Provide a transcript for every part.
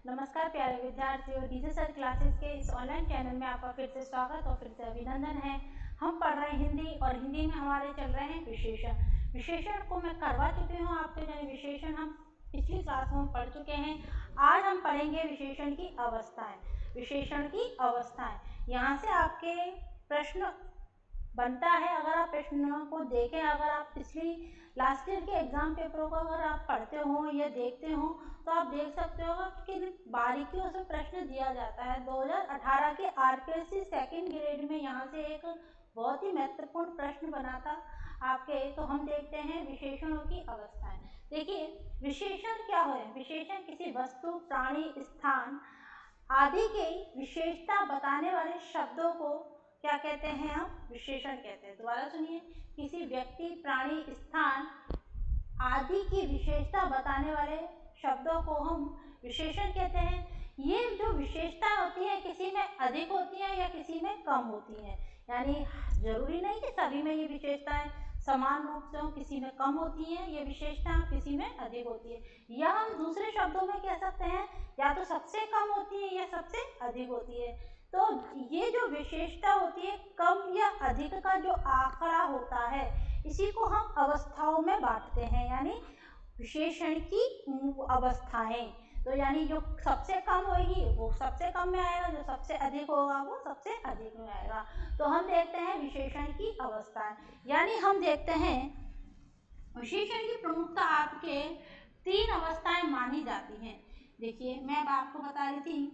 नमस्कार प्यारे विद्यार्थियों, डीजे सर क्लासेस के इस ऑनलाइन चैनल में आपका फिर से स्वागत और फिर से अभिनंदन है। हम पढ़ रहे हैं हिंदी और हिंदी में हमारे चल रहे हैं विशेषण। विशेषण को मैं करवा चुकी हूँ आपको, यानी विशेषण हम पिछली क्लास में पढ़ चुके हैं। आज हम पढ़ेंगे विशेषण की अवस्थाएं। विशेषण की अवस्थाएं, यहाँ से आपके प्रश्न बनता है। अगर आप प्रश्नों को देखें, अगर आप पिछली लास्ट ईयर के एग्जाम पेपरों को अगर आप पढ़ते हो या देखते हो तो आप देख सकते हो कि बारीकियों से प्रश्न दिया जाता है। 2018 के आरपीएससी सेकंड ग्रेड में यहाँ से एक बहुत ही महत्वपूर्ण प्रश्न बना था आपके। तो हम देखते हैं विशेषणों की अवस्थाएं। देखिए, विशेषण क्या है? विशेषण किसी वस्तु, प्राणी, स्थान आदि की विशेषता बताने वाले शब्दों को क्या कहते हैं? हम विशेषण कहते हैं। दोबारा सुनिए, किसी व्यक्ति, प्राणी, स्थान आदि की विशेषता बताने वाले शब्दों को हम विशेषण कहते हैं। ये जो विशेषता होती है किसी में अधिक होती है या किसी में कम होती है, यानी जरूरी नहीं कि सभी में ये विशेषताएं समान रूप से हो, किसी में कम होती है ये विशेषता, किसी में अधिक होती है। या हम दूसरे शब्दों में कह सकते हैं या तो सबसे कम होती है या सबसे अधिक होती है। तो ये जो विशेषता होती है, कम या अधिक का जो आंकड़ा होता है, इसी को हम अवस्थाओं में बांटते हैं, यानी विशेषण की अवस्थाएं। तो यानी जो सबसे कम होगी वो सबसे कम में आएगा, जो सबसे अधिक होगा वो सबसे अधिक में आएगा। तो हम देखते हैं विशेषण की अवस्थाएं, यानी हम देखते हैं विशेषण की प्रमुखता आपके 3 अवस्थाएं मानी जाती हैं। देखिए, मैं आपको बता रही थी,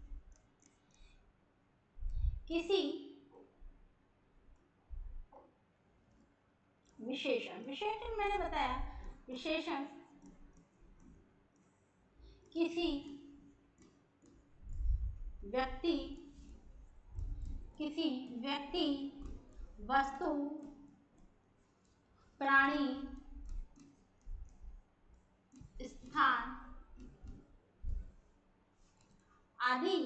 किसी विशेषण मैंने बताया, विशेषण किसी व्यक्ति, वस्तु, प्राणी, स्थान आदि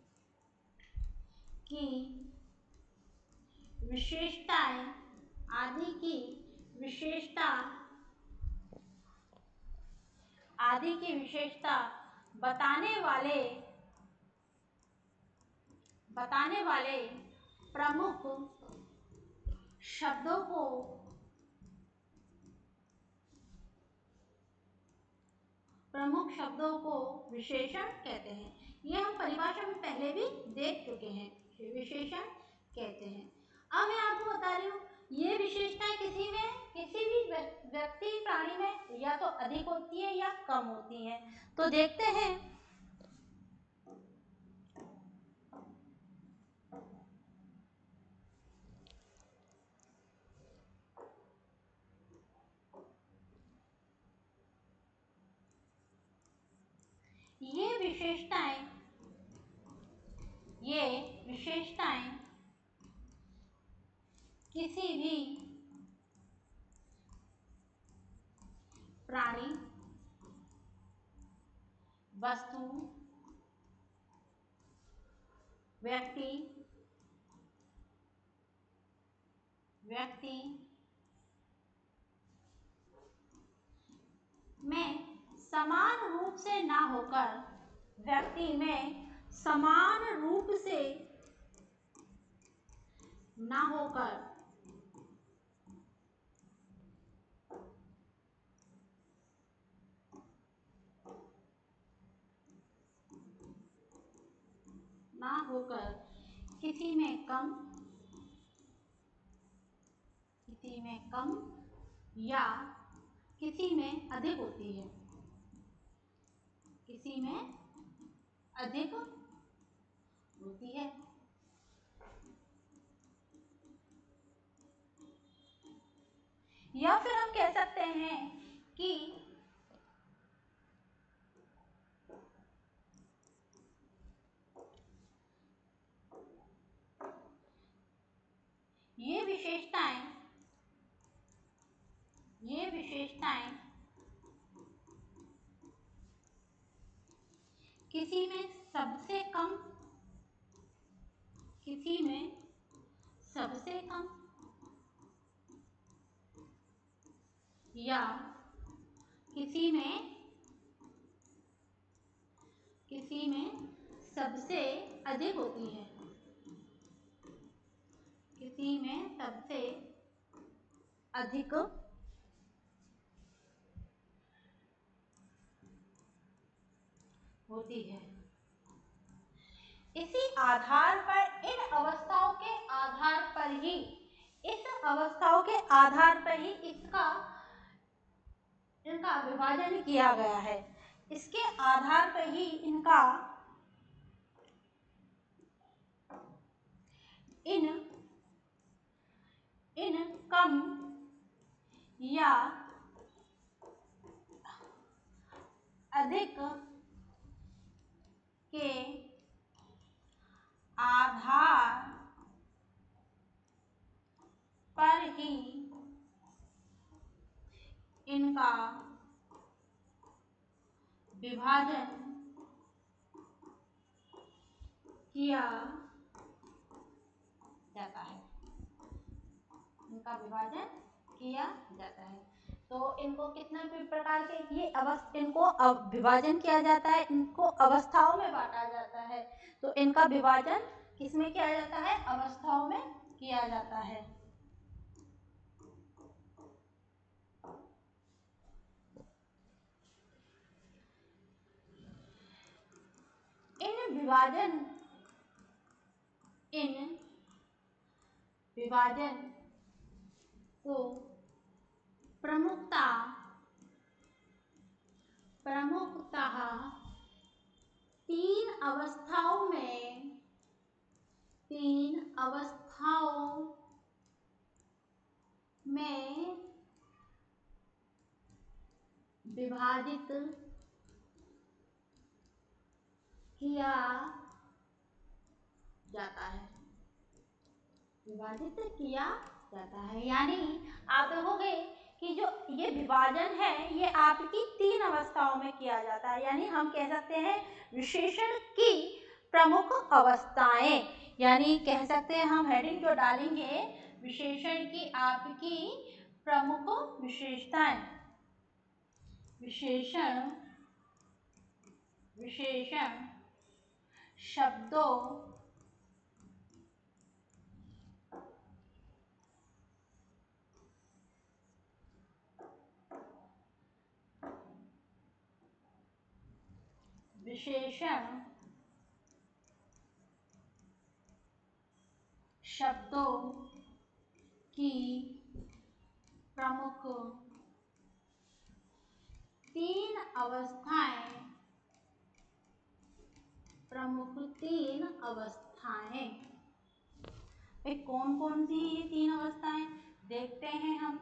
की विशेषताएं, बताने वाले प्रमुख शब्दों को विशेषण कहते हैं। ये हम परिभाषा में पहले भी देख चुके हैं, विशेषण कहते हैं। अब मैं आपको बता रही हूँ, ये विशेषताएं किसी भी व्यक्ति, प्राणी में या तो अधिक होती है या कम होती है। तो देखते हैं, ये विशेषताएं किसी भी प्राणी, वस्तु, व्यक्ति में समान रूप से ना होकर, व्यक्ति में समान रूप से ना होकर किसी में कम या किसी में अधिक होती है, या फिर हम कह सकते हैं कि ये विशेषताएं किसी में सबसे कम या किसी में किसी में सबसे अधिक होती है, किसी में सबसे अधिक होती है। इसी आधार पर इन अवस्थाओं के आधार पर ही, इस अवस्थाओं के आधार पर ही इनका विभाजन किया गया है। इसके आधार पर ही इनका इन कम या अधिक के आधार पर ही इनका विभाजन किया जाता है, इनका विभाजन किया जाता है। तो इनको कितने प्रकार के इनको विभाजन किया जाता है, इनको अवस्थाओं में बांटा जाता है। तो इनका विभाजन किसमें किया जाता है? अवस्थाओं में किया जाता है। इन विभाजन को प्रमुखतः तीन अवस्थाओं में विभाजित किया जाता है, विभाजित किया जाता है। यानी आप देखोगे कि जो ये विभाजन है ये आपकी तीन अवस्थाओं में किया जाता है। यानी हम कह सकते हैं विशेषण की प्रमुख अवस्थाएं, यानी कह सकते हैं हम हेडिंग जो डालेंगे विशेषण की आपकी प्रमुख विशेषताएं, विशेषण शब्दों की प्रमुख तीन अवस्थाएं। कौन कौन सी ये तीन अवस्थाएं देखते हैं हम।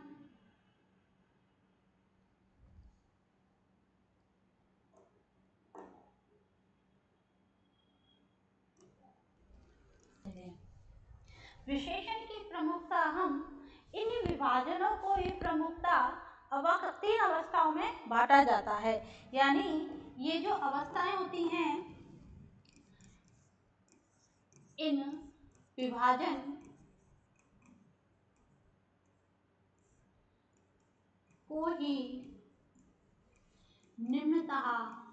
विशेषण की प्रमुखता, हम इन विभाजनों को ही प्रमुखता तीन अवस्थाओं में बांटा जाता है। यानी ये जो अवस्थाएं होती हैं इन विभाजन को ही निम्नतः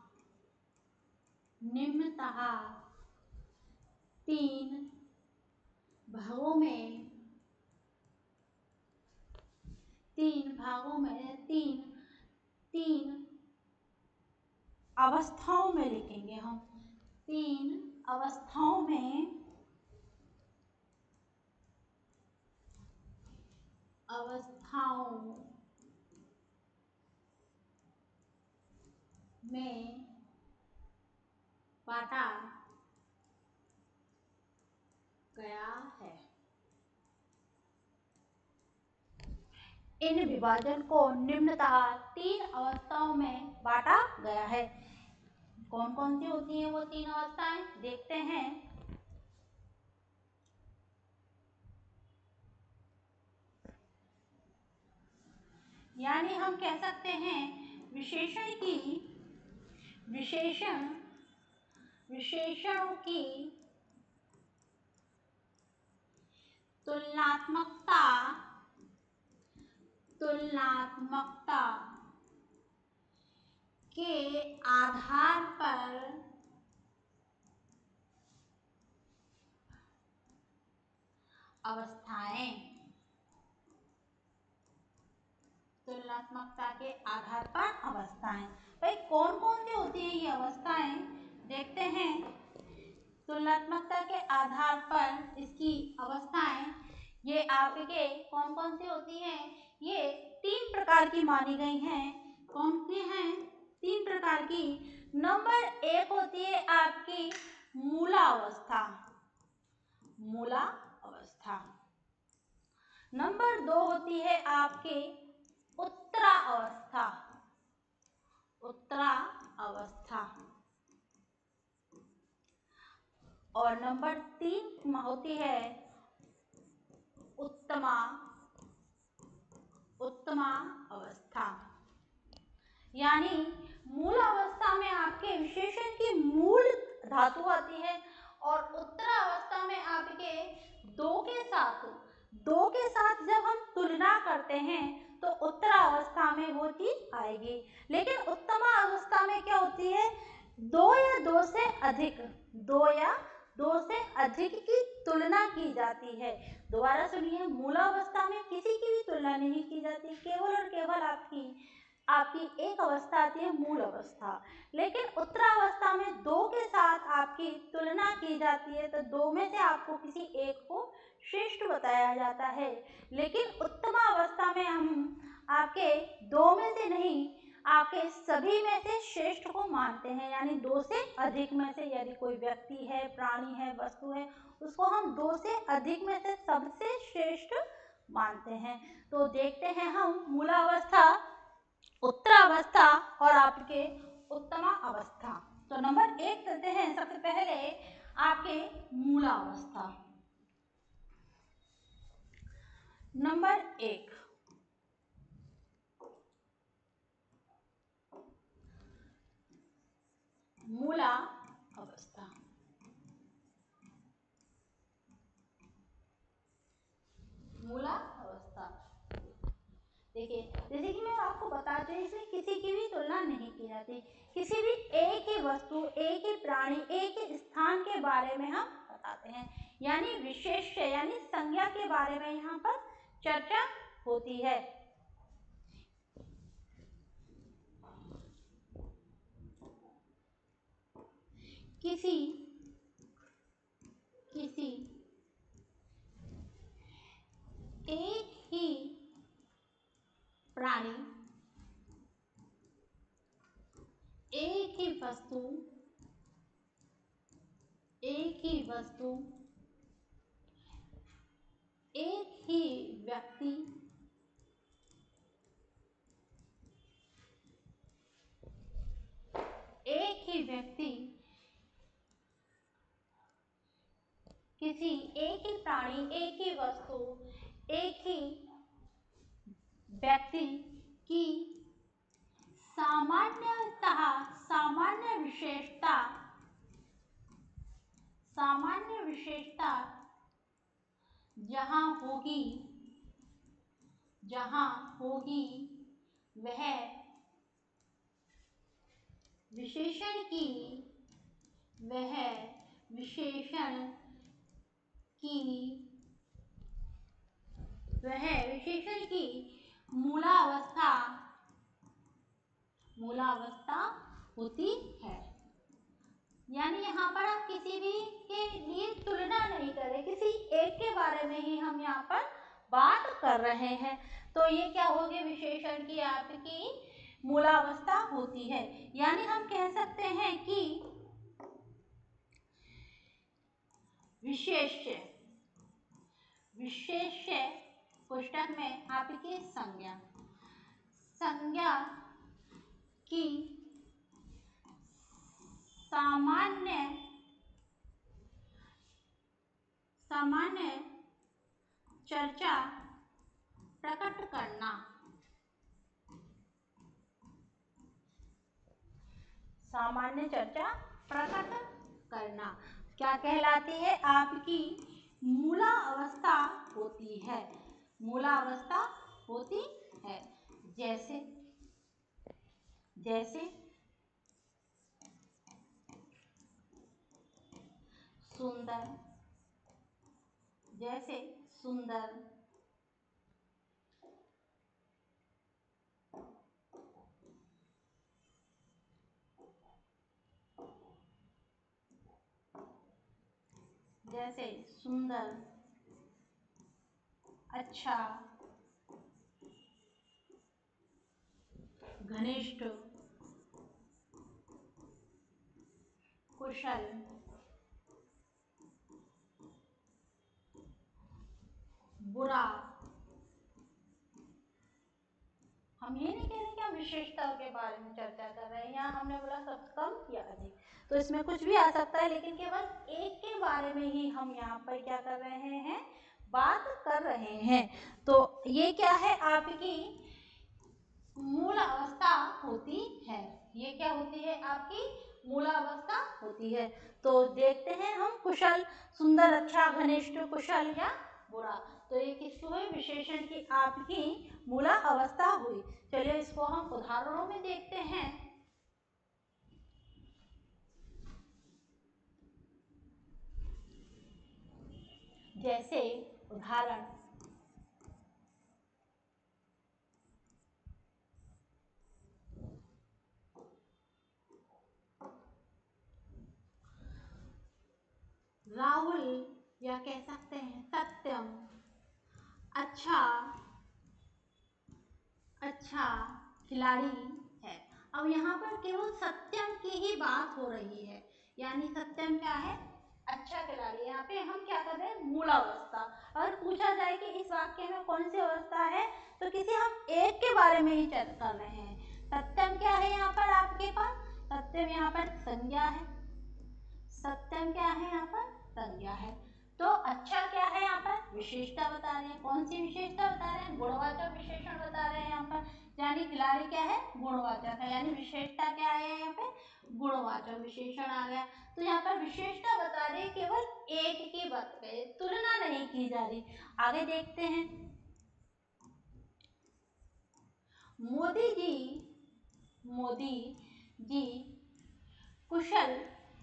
तीन भागों में तीन अवस्थाओं में लिखेंगे हम, तीन अवस्थाओं में बांटा गया है। इन विभाजन को निम्नतः तीन अवस्थाओं में बांटा गया है। कौन कौन सी होती हैं वो तीन अवस्थाएं देखते हैं। यानी हम कह सकते हैं विशेषणों की तुलनात्मकता के आधार पर अवस्थाएं, तुलनात्मकता के आधार पर अवस्थाएं। भाई कौन कौन सी होती है ये अवस्थाएं, देखते हैं। तुलनात्मकता के आधार पर इसकी अवस्थाएं ये आपके कौन कौन सी होती हैं, ये 3 प्रकार की मानी गई हैं। कौन सी हैं? 3 प्रकार की। नंबर 1 होती है आपकी मूलावस्था, मूला अवस्था। नंबर 2 होती है आपकी उत्तरावस्था, उत्तरावस्था। और नंबर 3 होती है उत्तमा, उत्तमा अवस्था। यानी मूल अवस्था में आपके विशेषण की मूल धातु आती है और उत्तरावस्था में आपके दो के साथ जब हम तुलना करते हैं तो उत्तरावस्था में वो चीज आएगी। लेकिन उत्तमा अवस्था में क्या होती है, 2 या 2 से अधिक, 2 या 2 से अधिक की तुलना की जाती है। दोबारा सुनिए, मूलावस्था में किसी की भी तुलना नहीं की जाती, केवल और केवल आपकी एक अवस्था आती है मूल अवस्था। लेकिन उत्तरावस्था में 2 के साथ आपकी तुलना की जाती है, तो 2 में से आपको किसी एक को श्रेष्ठ बताया जाता है। लेकिन उत्तमा अवस्था में हम आपके 2 में से नहीं, आपके सभी में से श्रेष्ठ को मानते हैं। यानी 2 से अधिक में से, यदि कोई व्यक्ति है, प्राणी है, वस्तु है, उसको हम 2 से अधिक में से सबसे श्रेष्ठ मानते हैं। तो देखते हैं हम मूलावस्था, उत्तरावस्था और आपके उत्तमा अवस्था। तो नंबर 1 करते हैं सबसे पहले आपके मूलावस्था। नंबर 1, मूला अवस्था। मूला अवस्था देखिए, जैसे कि मैं आपको बताती हूँ, इसमें किसी की भी तुलना नहीं की जाती। किसी भी एक ही वस्तु, एक ही प्राणी, एक ही स्थान के बारे में हम बताते हैं। यानी विशेष, यानी संज्ञा के बारे में यहाँ पर चर्चा होती है। किसी एक ही प्राणी, एक ही वस्तु, एक ही व्यक्ति, किसी एक ही प्राणी, एक ही वस्तु, एक ही व्यक्ति की सामान्य विशेषता जहाँ होगी वह विशेषण की मूलावस्था होती है। यानी यहाँ पर आप किसी भी के लिए तुलना नहीं करें, किसी एक के बारे में ही हम यहाँ पर बात कर रहे हैं। तो ये क्या होगी, विशेषण की आपकी मूलावस्था होती है। यानी हम कह सकते हैं कि विशेष्य पुस्तक में आपकी संज्ञा की सामान्य चर्चा प्रकट करना, सामान्य चर्चा प्रकट करना क्या कहलाती है, आपकी मूला अवस्था होती है। मूला अवस्था होती है। जैसे सुंदर, सुंदर, जैसे सुंदर, अच्छा, घनिष्ठ, कुशल, बुरा। हम ये नहीं कह रहे कि हम विशेषताओं के बारे में चर्चा कर रहे हैं, यहाँ हमने बोला सब कम या अधिक, तो इसमें कुछ भी आ सकता है, लेकिन केवल एक के बारे में ही हम यहाँ पर क्या कर रहे हैं, बात कर रहे हैं। तो ये क्या है, आपकी मूल अवस्था होती है। ये क्या होती है, आपकी मूल अवस्था होती है। तो देखते हैं हम, कुशल, सुंदर, अच्छा, घनिष्ठ, कुशल या बुरा। तो ये किसको है, विशेषण की आपकी मूला अवस्था हुई। चलिए इसको हम उदाहरणों में देखते हैं। जैसे उदाहरण, राहुल, या कह सकते हैं सत्यम, अच्छा, अच्छा खिलाड़ी है। अब यहाँ पर केवल सत्यम की ही बात हो रही है, यानी सत्यम क्या है, अच्छा खिलाड़ी। यहाँ पे हम क्या कर रहे हैं, मूलावस्था। अगर पूछा जाए कि इस वाक्य में कौन सी अवस्था है, तो किसी हम एक के बारे में ही चर्चा कर रहे हैं। सत्यम क्या है यहाँ पर आपके पास, सत्यम यहाँ पर संज्ञा है, सत्यम क्या है यहाँ पर, संज्ञा है। तो अच्छा क्या है, यहाँ पर विशेषता बता रहे हैं। कौन सी विशेषता बता रहे हैं, गुणवाचक विशेषण बता रहे हैं यहाँ पर। यानी खिलाड़ी क्या है, गुणवाचक है, यानी विशेषता क्या है यहाँ पे, गुणवाचक विशेषण आ गया। तो यहाँ पर विशेषता बता रही है, केवल एक की बात करें, तुलना नहीं की जा रही। आगे देखते हैं, मोदी जी, मोदी जी कुशल,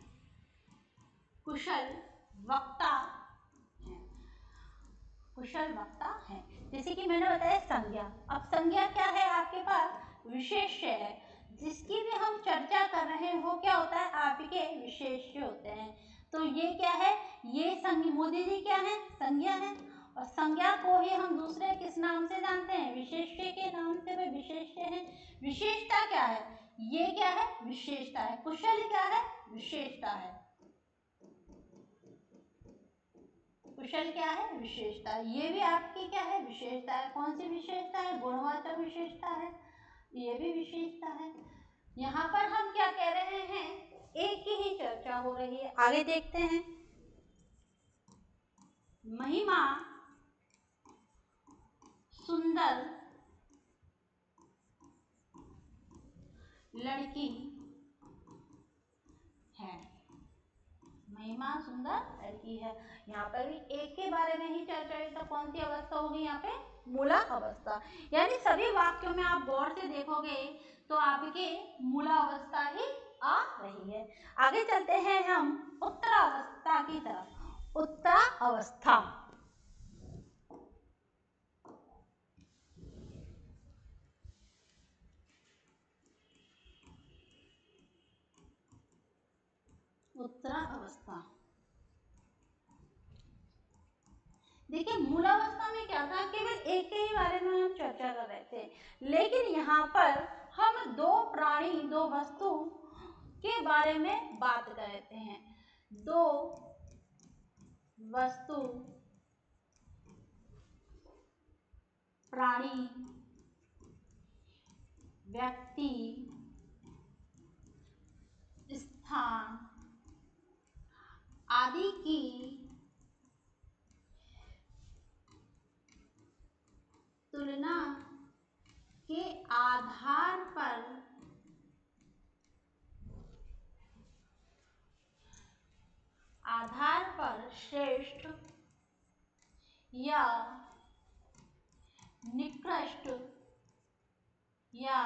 कुशल वक्ता है, कुशल वक्ता है। जैसे कि मैंने बताया संज्ञा। अब संज्ञा क्या है आपके पास, विशेष्य है। जिसकी भी हम चर्चा कर रहे हैं वो क्या होता है, आपके विशेष्य होते हैं। तो ये क्या है, ये संज्ञा, मोदी जी क्या है, संज्ञा है। और संज्ञा को ही हम दूसरे किस नाम से जानते हैं, विशेष्य के नाम से वे विशेष्य है। विशेषता क्या है, ये क्या है, विशेषता है। कुशल क्या है, विशेषता है। कुशल क्या है, विशेषता। ये भी आपकी क्या है, विशेषता है। कौन सी विशेषता है, गुणवाचक विशेषता है, ये भी विशेषता है। यहाँ पर हम क्या कह रहे हैं, एक की ही चर्चा हो रही है। आगे देखते हैं, महिमा सुंदर लड़की है, महिमा सुंदर लड़की है। यहाँ पर भी एक के बारे में ही चर्चा है। तो कौन सी अवस्था होगी यहाँ पे, मूला अवस्था। यानी सभी वाक्यों में आप गौर से देखोगे तो आपके मूला अवस्था ही आ रही है। आगे चलते हैं हम उत्तरावस्था की तरफ। उत्तरावस्था, उत्तरावस्था। देखिए मूलावस्था में क्या था, केवल एक के ही बारे में हम चर्चा कर रहे थे, लेकिन यहाँ पर हम दो प्राणी, दो वस्तु के बारे में बात कर रहे हैं। दो वस्तु, प्राणी, व्यक्ति, स्थान आदि की तुलना के आधार पर श्रेष्ठ या निकृष्ट या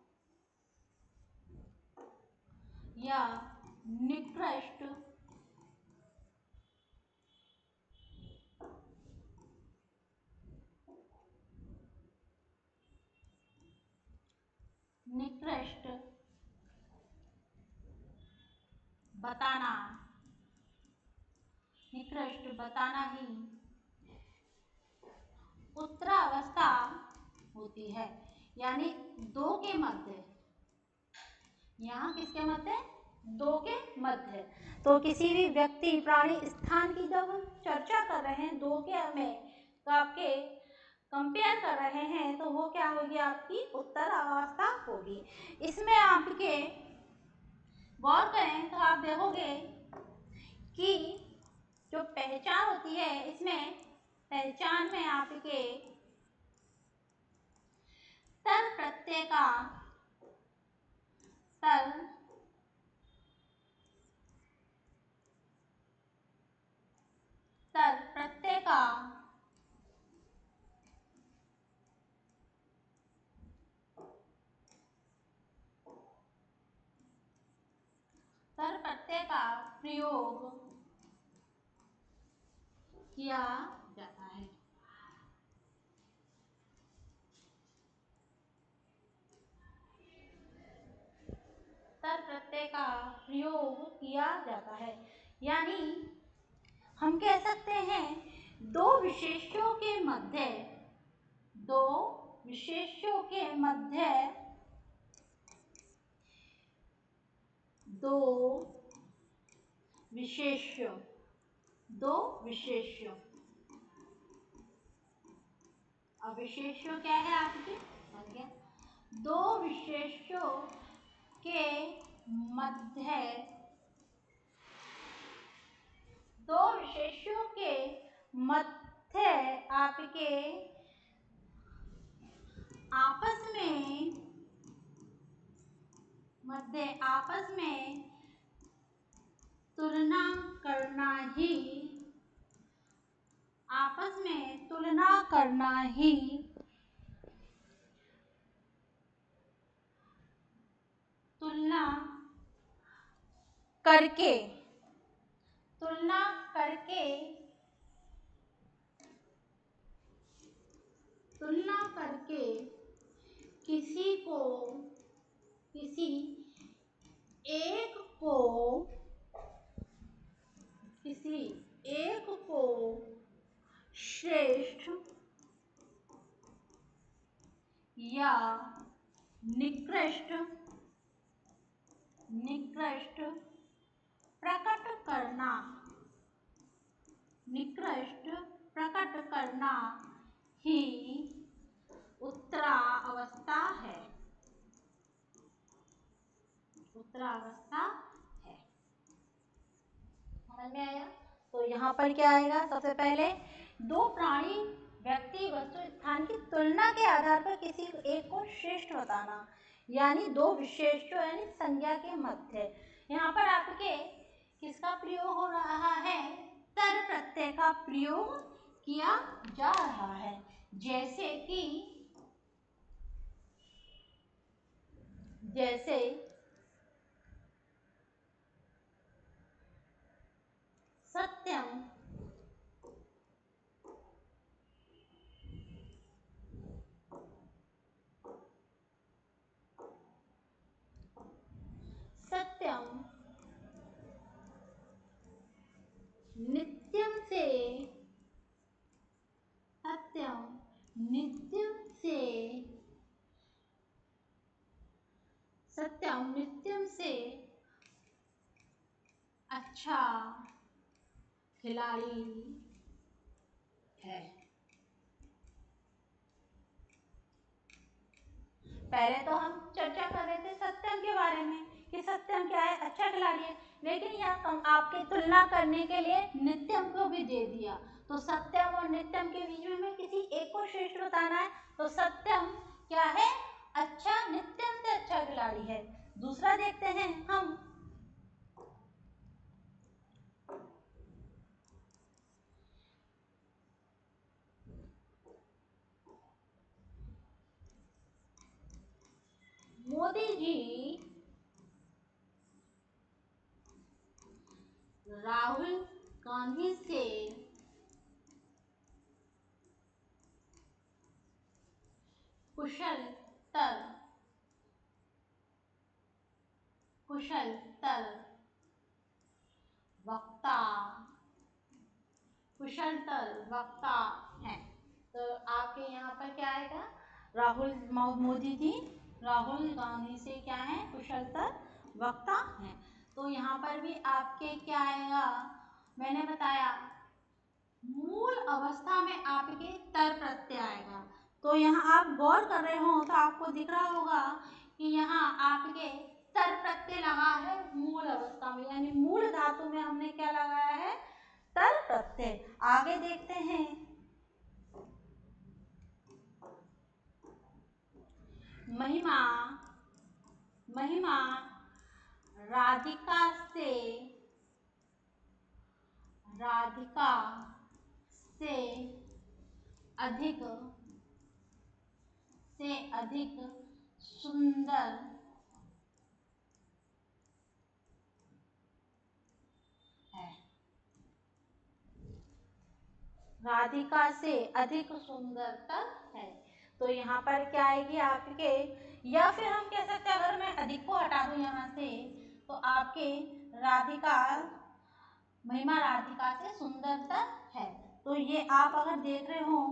निकृष्ट निकृष्ट बताना, निकृष्ट बताना ही उत्तरावस्था होती है। यानी दो के मध्य, यहाँ किसके मध्य? दो के मध्य। तो किसी भी व्यक्ति, प्राणी, स्थान की जब हम चर्चा कर रहे हैं दो के में, तो आपके कंपेयर कर रहे हैं, तो वो क्या होगी? आपकी उत्तरावस्था होगी। इसमें आपके गौर करें तो आप देखोगे कि जो पहचान होती है, इसमें पहचान में आपके तर प्रत्यय का तर प्रत्यय का तर प्रत्यय का प्रयोग किया जाता है। तर प्रत्यय का प्रयोग किया जाता है। यानी हम कह सकते हैं दो विशेष्यों के मध्य, दो विशेष्यों के मध्य दो विशेष्य, दो विशेष्य। अब विशेष्य क्या है आपके? बन गया। दो विशेष्यों के मध्य, दो विशेष्यों के मध्य आपके आपस में, मध्य आपस में तुलना करना ही, आपस में तुलना करना ही तुलना करके, तुलना करके, तुलना करके किसी को, किसी एक को, किसी एक को श्रेष्ठ या निकृष्ट, निकृष्ट प्रकट करना, निकृष्ट प्रकट करना ही उत्तरावस्था है, उत्तरावस्था है। समझ में आया? तो यहाँ पर क्या आएगा? सबसे पहले दो प्राणी, व्यक्ति, वस्तु, स्थान की तुलना के आधार पर किसी एक को श्रेष्ठ बताना, यानी दो विशेष्यों यानी संज्ञा के मध्य। यहाँ पर आपके किसका प्रयोग हो रहा है? तर प्रत्यय का प्रयोग किया जा रहा है। जैसे कि, जैसे सत्यम, सत्यम नित्यम से, सत्यम नित्यम से, सत्यम नित्यम से अच्छा खिलाड़ी है। पहले तो हम चर्चा कर रहे थे सत्यम के बारे में कि सत्यम क्या है? अच्छा खिलाड़ी है। लेकिन यहाँ आपकी तुलना करने के लिए नित्यम को भी दे दिया, तो सत्यम और नित्यम के बीच में हमें किसी एक को श्रेष्ठ बताना है। तो सत्यम क्या है? अच्छा, नित्यम से अच्छा खिलाड़ी है। दूसरा देखते हैं हम, मोदी जी राहुल गांधी से कुशलतर कुशलतर वक्ता, कुशलतर वक्ता है। तो आपके यहाँ पर क्या आएगा, राहुल मोदी जी राहुल गांधी से क्या है, कुशलतर वक्ता है। तो यहाँ पर भी आपके क्या आएगा, मैंने बताया मूल अवस्था में आपके तर प्रत्यय आएगा। तो यहाँ आप गौर कर रहे हो तो आपको दिख रहा होगा कि यहाँ आपके तर प्रत्यय लगा है मूल अवस्था में, यानी मूल धातु में हमने क्या लगाया है, तर प्रत्यय। आगे देखते हैं, महिमा, महिमा राधिका से, राधिका से अधिक, से अधिक सुंदर है, राधिका से अधिक सुंदरतर है। तो यहाँ पर क्या आएगी आपके, या फिर हम कह सकते हैं अगर मैं अधिक को हटा दूं यहाँ से तो आपके राधिका, महिमा राधिका से सुंदरतर है। तो ये आप अगर देख रहे हो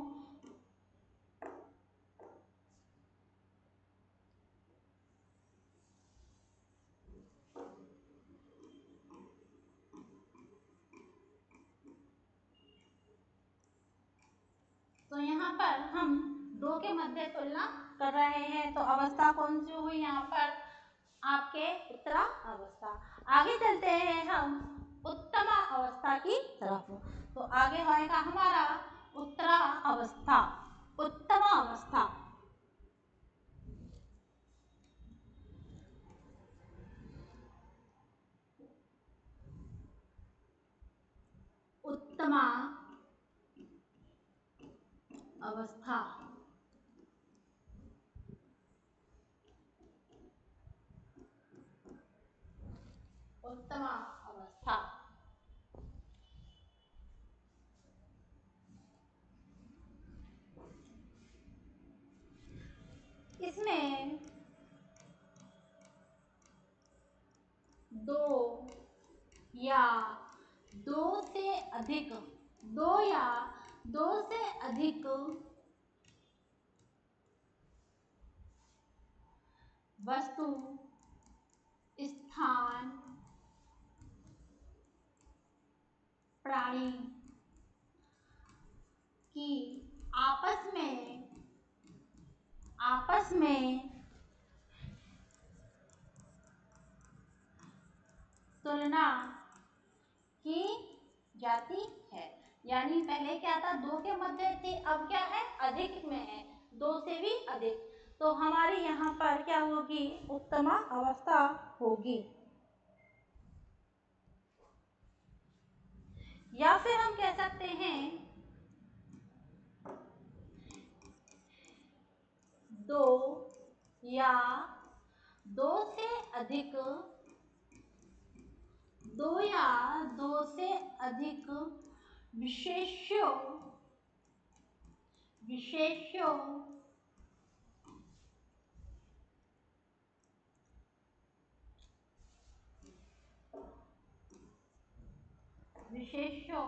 तो यहाँ पर हम दो के मध्य तुलना कर रहे हैं। तो अवस्था कौन सी हुई यहाँ पर, आपके उत्तरा अवस्था। आगे चलते हैं हम उत्तमा अवस्था की तरफ। तो आगे होएगा हमारा उत्तरा अवस्था, उत्तमा अवस्था। उत्तमा अवस्था, उत्तमा अवस्था। इसमें दो या दो से अधिक, दो या दो से अधिक वस्तु, स्थान, प्राणी की आपस में तुलना की जाती है। यानी पहले क्या था, दो के मध्य थी, अब क्या है, अधिक में है, दो से भी अधिक। तो हमारी यहाँ पर क्या होगी, उत्तमा अवस्था होगी। या फिर हम कह सकते हैं दो या दो से अधिक, दो या दो से अधिक विशेष्यों, विशेष्यों विशेष्यों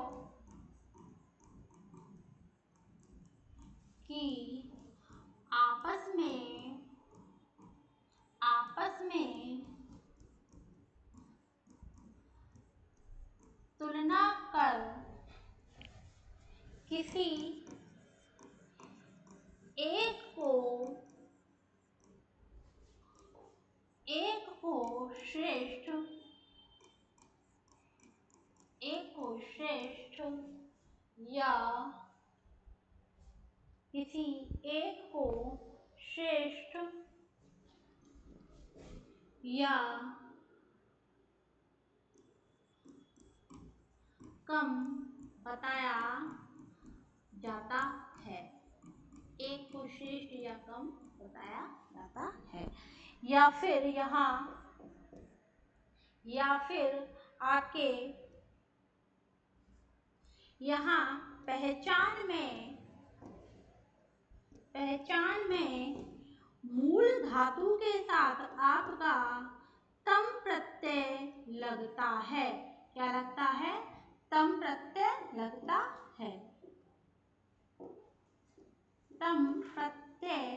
की आपस में तुलना कर किसी एक को, एक को श्रेष्ठ, एक को श्रेष्ठ या किसी एक को श्रेष्ठ या कम बताया जाता है, एक को श्रेष्ठ या कम बताया जाता है। या फिर यहाँ, या फिर आपके यहाँ पहचान में मूल धातु के साथ आपका तम प्रत्यय लगता है। क्या लगता है? तम प्रत्यय लगता है। तम प्रत्यय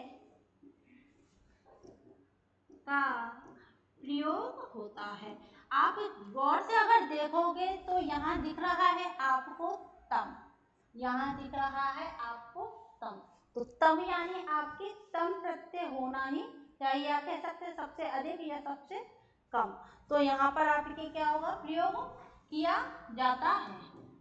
का प्रयोग होता है। आप गौर से अगर देखोगे तो यहाँ दिख रहा है आपको तम, यहाँ दिख रहा है आपको तम, तो तम यानी आपकी तम प्रत्यय होना ही चाहिए, या कह सकते हैं सबसे अधिक या सबसे कम। तो यहाँ पर आपके क्या होगा? प्रयोग किया जाता है।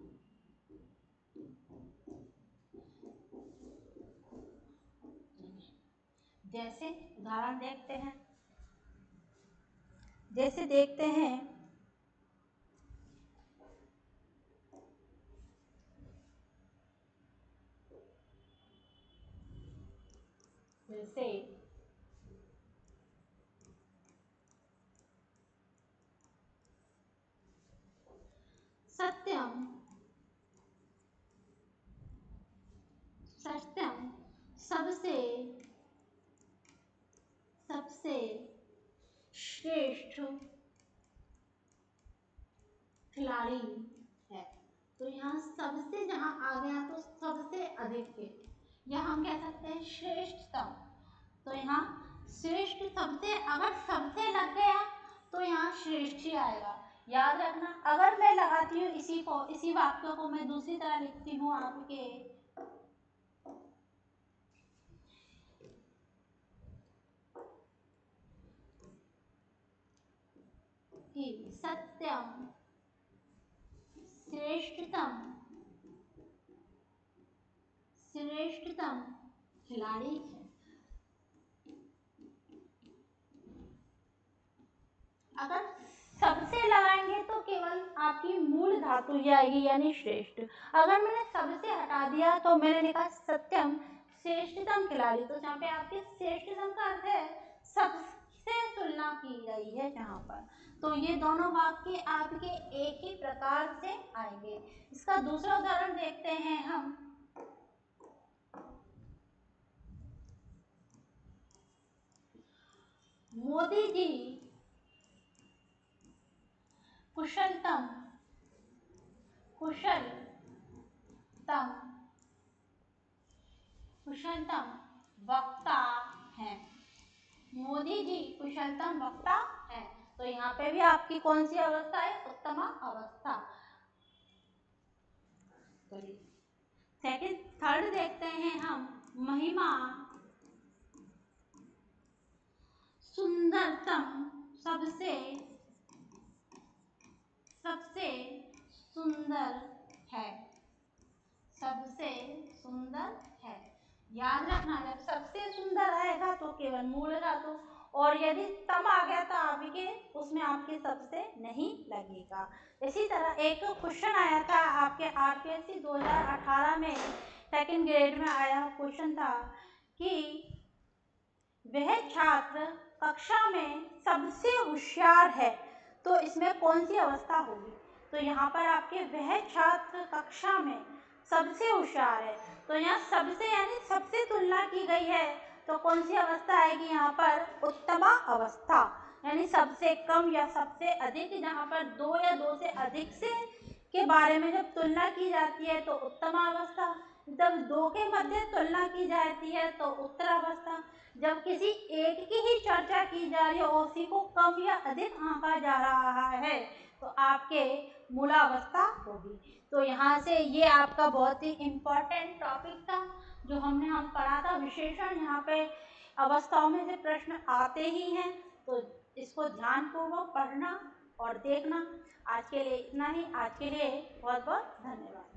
जैसे उदाहरण देखते हैं, जैसे देखते हैं जैसे सत्यम, सत्यम सबसे सबसे श्रेष्ठ खिलाड़ी है। तो यहाँ सबसे जहाँ आ गया तो सबसे अधिक के, या हम कह सकते हैं श्रेष्ठतम। तो यहाँ श्रेष्ठ सबसे, अगर सबसे लग गया तो यहाँ श्रेष्ठ ही आएगा। याद रखना, अगर मैं लगाती हूँ इसी वाक्य को मैं दूसरी तरह लिखती हूँ आपके कि सत्यम श्रेष्ठतम श्रेष्ठतम खिलाड़ी है। अगर सबसे लगाएंगे तो केवल आपकी मूल धातु ही आएगी यानी श्रेष्ठ। अगर मैंने सबसे हटा दिया तो मैंने लिखा सत्यम श्रेष्ठतम खिलाड़ी, तो जहाँ पे आपके श्रेष्ठतम का अर्थ है सबसे तुलना की गई है जहाँ पर, तो ये दोनों वाक्य आपके एक ही प्रकार से आएंगे। इसका दूसरा उदाहरण देखते हैं हम। मोदी जी कुशलतम वक्ता हैं। मोदी जी कुशलतम वक्ता हैं। तो यहाँ पे भी आपकी कौन सी अवस्था है? उत्तम अवस्था। सेकंड थर्ड देखते हैं हम। महिमा सुंदरतम सबसे सुंदर है। सबसे सुंदर है। याद रखना, जब सबसे सुंदर आएगा तो केवल मूल धातु, और यदि तम आ गया तो आपके उसमें आपके सबसे नहीं लगेगा। इसी तरह एक क्वेश्चन आया था आपके आरपीएससी 2018 में सेकंड ग्रेड में आया क्वेश्चन था कि वह छात्र कक्षा में सबसे होशियार है, तो इसमें कौन सी अवस्था होगी? तो यहाँ पर आपके वह छात्र कक्षा में सबसे होशियार है, तो यहाँ सबसे यानी सबसे तुलना की गई है, तो कौन सी अवस्था आएगी यहाँ पर? उत्तम अवस्था, यानी सबसे कम या सबसे अधिक, जहाँ पर दो या दो से अधिक से के बारे में जब तुलना की जाती है तो उत्तम अवस्था, जब दो के मध्य तुलना की जाती है तो उत्तर अवस्था, जब किसी एक की ही चर्चा की जा रही है और उसी को कम या अधिक आंका जा रहा है तो आपके मूलावस्था होगी। तो यहाँ से ये आपका बहुत ही इम्पोर्टेंट टॉपिक था जो हम पढ़ा था विशेषण। यहाँ पे अवस्थाओं में से प्रश्न आते ही हैं, तो इसको ध्यानपूर्वक पढ़ना और देखना। आज के लिए इतना ही। आज के लिए बहुत बहुत धन्यवाद।